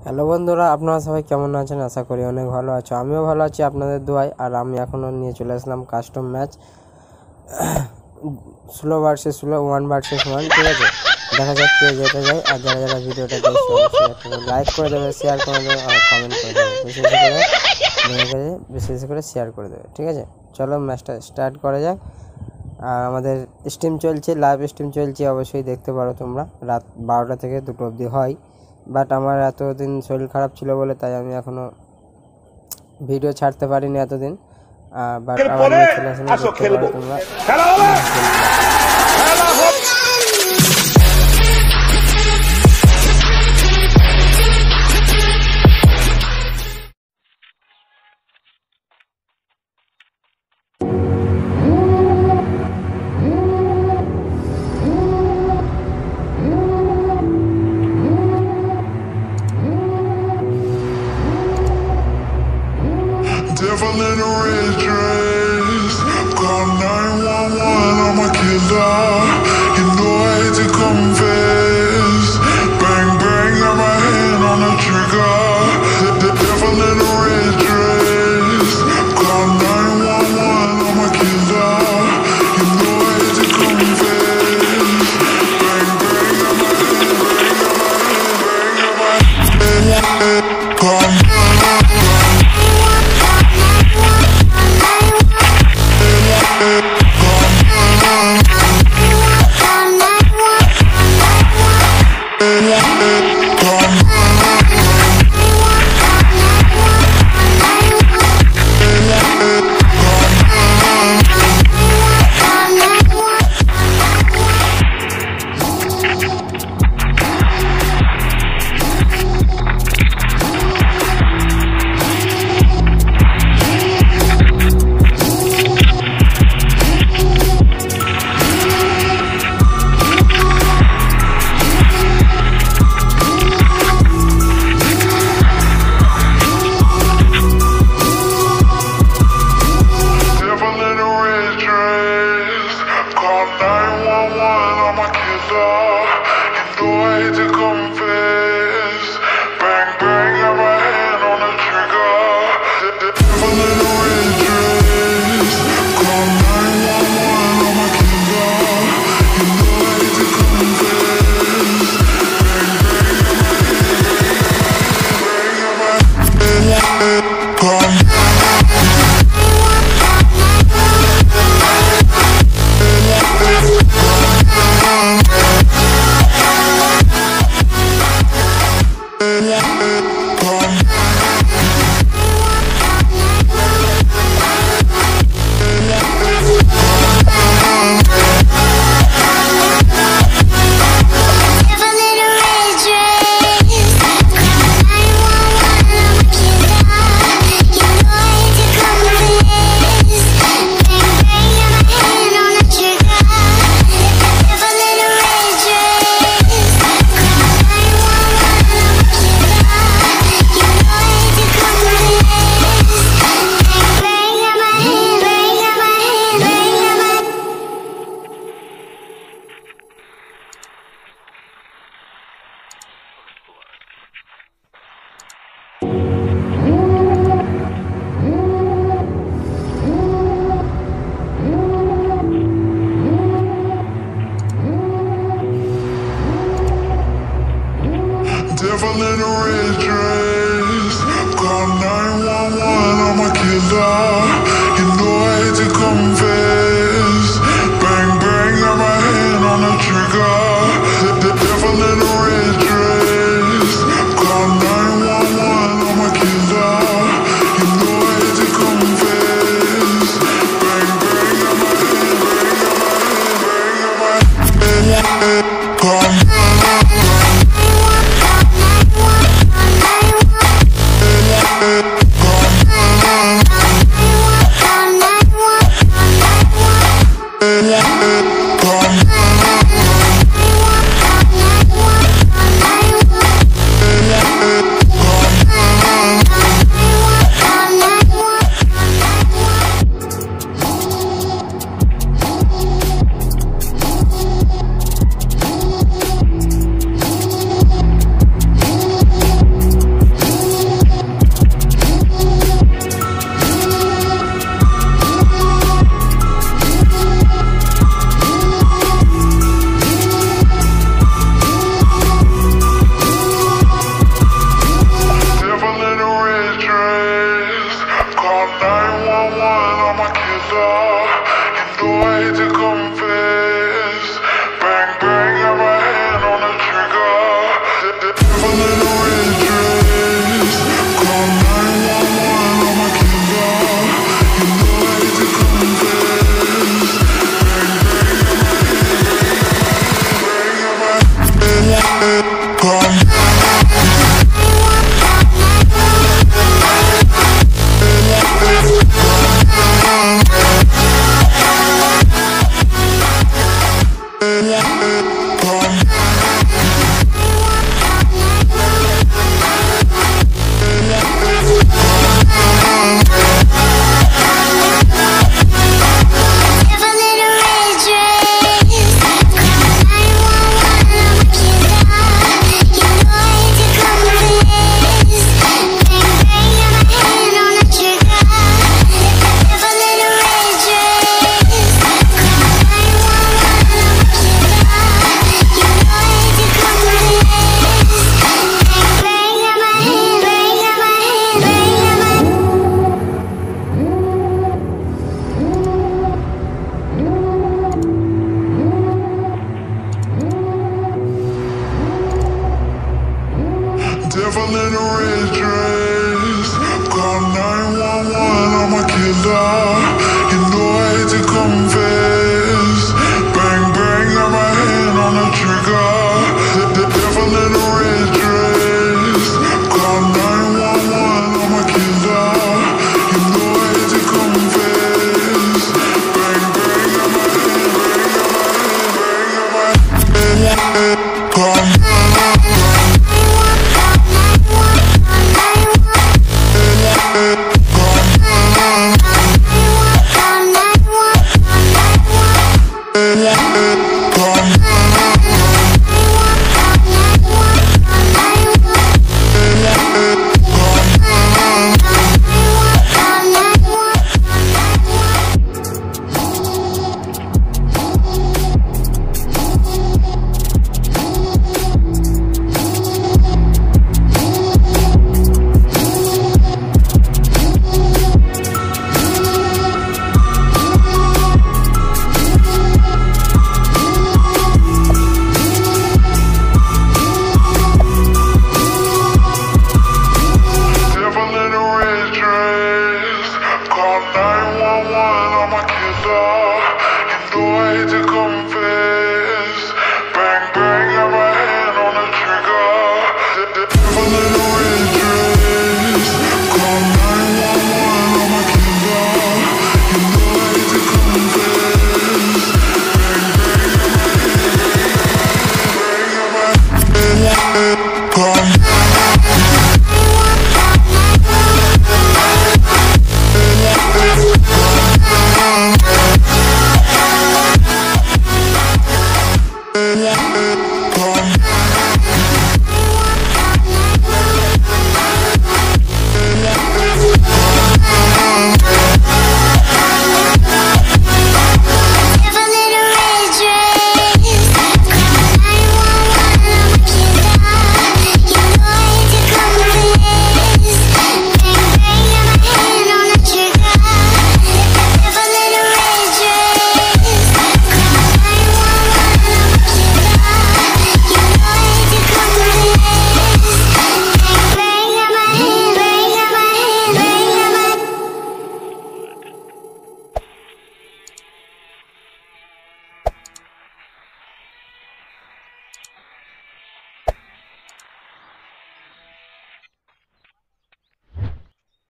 Hello বন্ধুরা, আপনারা সবাই কেমন আছেন? আশা করি অনেক ভালো আছো। আমিও ভালো আছি আপনাদের দোয়ায়। আর আমি এখনও নিয়ে চলে আসলাম custom match slow versus slow, 1 versus 1। ঠিক আছে, দেখা যাক কে যেতে যায়। আর যারা যারা ভিডিওটা দেখছে লাইক করে দেবে, শেয়ার করে দেবে আর কমেন্ট করে দেবে, বিশেষ করে শেয়ার করে দেবে। ঠিক আছে, চলো ম্যাচটা স্টার্ট করা যাক। আর আমাদের স্ট্রিম চলছে, লাইভ স্ট্রিম চলছে, অবশ্যই দেখতে পারো তোমরা। রাত 12টা থেকে 2টো অবধি হয়। বাট আমার এতদিন শরীর খারাপ ছিল বলে তাই আমি এখনও ভিডিও ছাড়তে পারিনি এতদিন। বাট আবার চলে আসলে দেখতে পারো তোমরা। Devil in a red dress, call 911, I'm a killer. You know I hate to confess. Bang bang, got my hand on the trigger. The devil in a red dress, call 911, I'm a killer. You know I hate to confess. Bang bang, got my hand, call Devil in a red dress, call 911, I'm a killer. You know I hate to confess. Bang bang, got my hand on the trigger. The devil in a red dress, call 911, I'm a killer. You know I hate to confess. Bang bang, got my hand, bang got my hand, call. killer. You know I hate to confess. Bang bang, got my hand on the trigger. The devil in a red dress. Call 911, I'm a killer. You know I hate to confess. Bang bang, got my hand. Call devil in a red dress. Call 911, I'm a killer.